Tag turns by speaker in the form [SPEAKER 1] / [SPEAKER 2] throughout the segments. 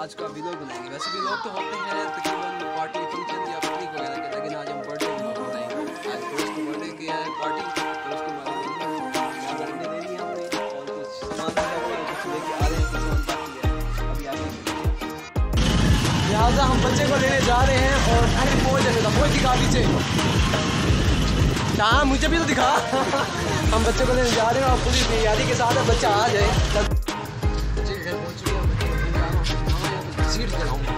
[SPEAKER 1] आज का व्लॉग बनाएंगे। वैसे व्लॉग तो होते हैं तकरीबन पार्टी फंक्शन या पिकनिक वगैरह के, लेकिन आज हम बर्थडे व्लॉग बनाएंगे। आज दोस्त को बर्थडे किया है पार्टी, तो उसके बाद बर्थडे देनी है हमने और कुछ सामान कुछ लेके आ रहे हैं, कुछ सामान बाकी है अभी आगे। लिहाजा हम बच्चे को लेने जा रहे हैं और अरे पहुँच जाएगा, पहुँच दिखा पीछे। हाँ मुझे भी तो दिखा। हम बच्चे को लेने जा रहे हैं और पूरी तैयारी के साथ बच्चा आ जाए। सीट दिलाऊंगा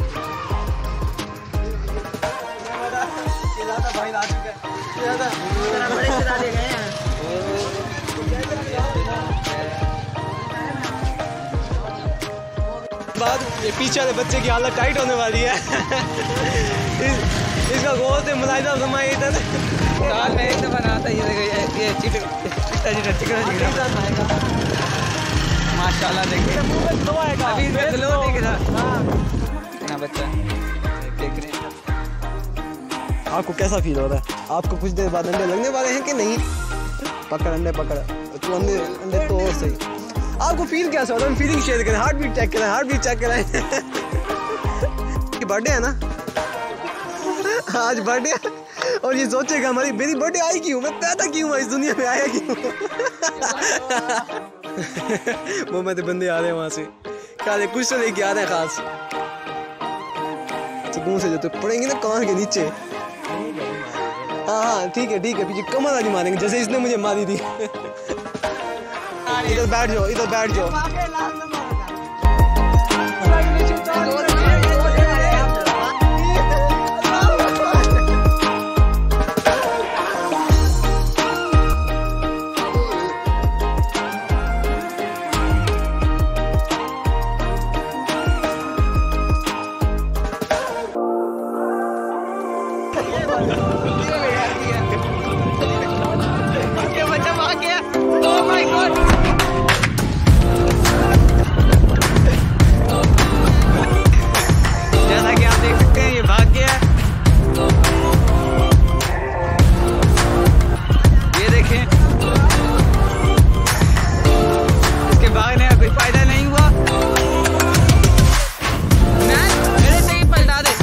[SPEAKER 1] भाई आ चुका है बड़े से डाले गए हैं। बाद ये पीछे वाले बच्चे की हालत टाइट होने वाली है। इसका गोल से मुलायजा समाई इधर साल में एक बनाता ये चिकन माशाल्लाह देखिए अभी ग्लो देख रहा ना बच्चा देख रहे हैं। आपको कैसा फील हो रहा है? आपको कुछ देर बाद अंडे लगने वाले हैं कि नहीं? पकड़ अंडे पकड़ तू अंडे तो सही। आपको फील कैसा हो रहा है? फीलिंग शेयर करें, हार्ट बीट चेक करें, हार्ट बीट चेक करें। बर्थडे है ना आज बर्थडे और ये सोचेगा हमारी मेरी बर्थडे आई क्यों, मैं पैदा क्यों इस दुनिया में आया क्यों। वो मेरे बंदे आ रहे हैं वहां से, क्या कुछ तो लेके आ रहे हैं खास सुकून से, जो तो पड़ेंगे ना कान के नीचे। हाँ हाँ ठीक है पीछे कमर वाली मारेंगे जैसे इसने मुझे मारी थी। इधर बैठ जाओ, इधर बैठ जाओ। जैसा कि आप देख सकते हैं ये भाग गया। ये देखें इसके भागने का कोई फायदा नहीं हुआ। मेरे से ही पलटा दे।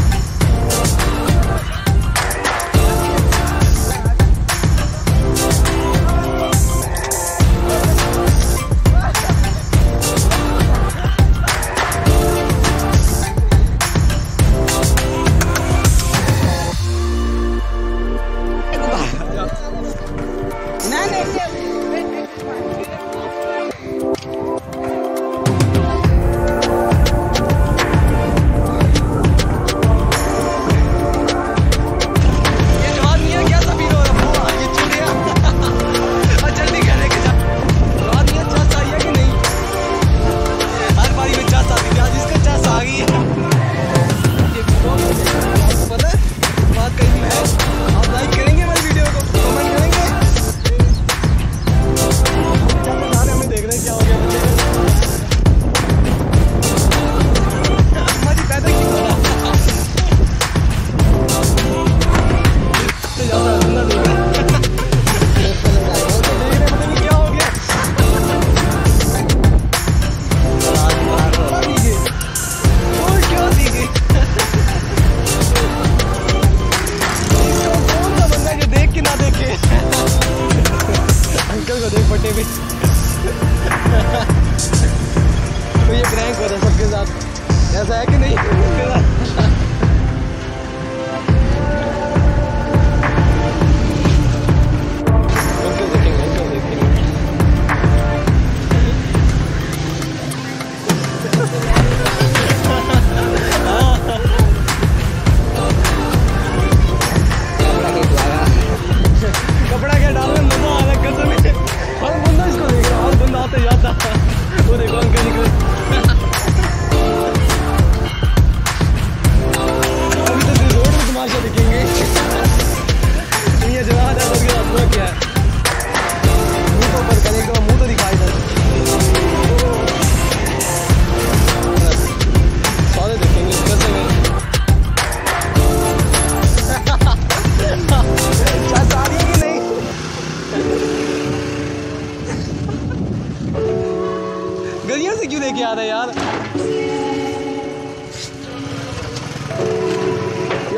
[SPEAKER 1] तो ये प्रैंक हो रहा है सबके साथ, ऐसा है कि नहीं? कपड़ा क्या डालने मजा आ रहा है कसम से। हर बंदा इसको देख रहा है, हर बंदा आते जाता। वो देखो अंकल निकले। अभी तो रोड में तमाशा दिखेंगे। ये जवाब है तो क्या है? मुंह तो ऊपर करेगा, मुंह तो दिखाई दे। सारे देखेंगे कैसे में। सारी की नहीं। गलियों से क्यों लेके आ रहे यार?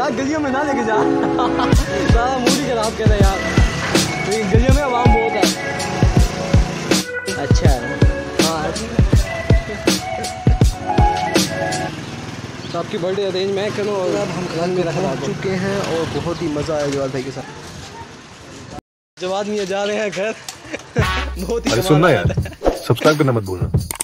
[SPEAKER 1] यार गलियों में ना लेके जा। सारा मूड ही खराब कर रहा है यार, गलियों में आवाम बहुत है। अच्छा हाँ तो आपकी बर्थडे अरेंज मैं करूँ और अब हम घर में रख चुके हैं और बहुत ही मज़ा आया जवाद भाई के साथ। जवाद मियाँ जा रहे हैं घर। बहुत ही
[SPEAKER 2] सुनना यार, सब्सक्राइब करना मत भूलना।